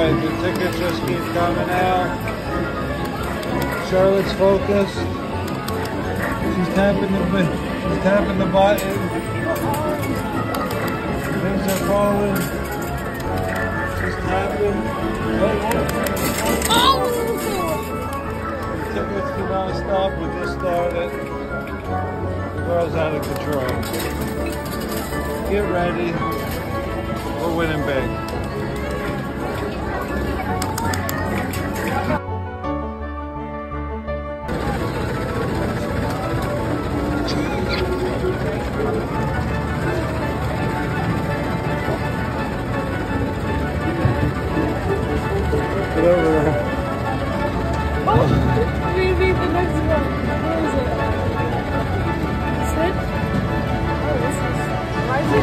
Alright, the tickets just keep coming out. Charlotte's focused. She's tapping the button. Things are falling. She's tapping. Oh. The tickets cannot stop. We just started. The girl's out of control. Get ready. We're winning big. Get over there. Oh, maybe the next one. Where is it? Sit? Oh, this is... Why is it?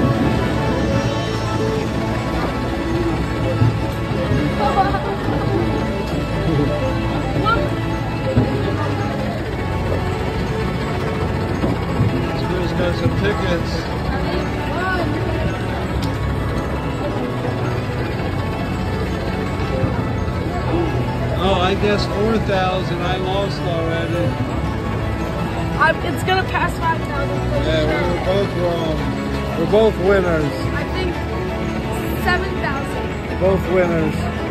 Screw's got some tickets. Oh, I guessed 4,000. I lost already. It's gonna pass 5,000. Yeah, we were both wrong. We're both winners. I think 7,000. Both winners.